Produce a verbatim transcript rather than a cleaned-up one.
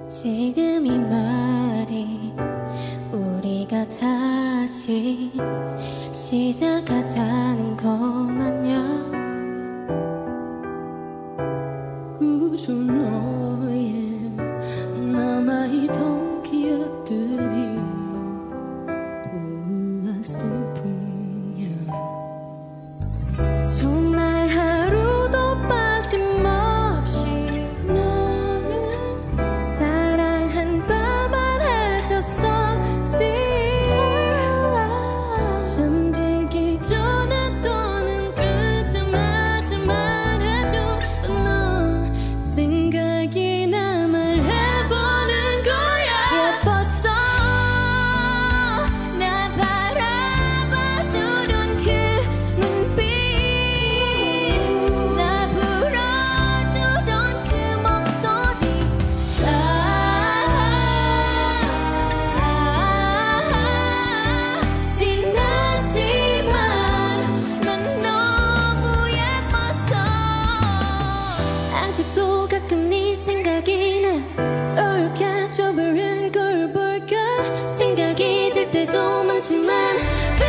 지금 이 말이 우리가 다시 시작하자는 건 아냐. 그저 너의 남아있던 기억들이 돌았을 뿐이야. 정말 하루도 빠짐없이 너는 사랑한다만 해줬었지. 잠들기 전에 또는 끄자마자 말해줘. 또 너 생각이 나 말해보는 거야. 예뻤어 날 바라봐주던 그 눈빛, 나 불러주던 그 목소리, 다, 다 지났지만 넌 너무 예뻤어. 아직도 가끔 네 생각이 나. 울켜져버린 걸 볼까. 생각이 들 때도 많지만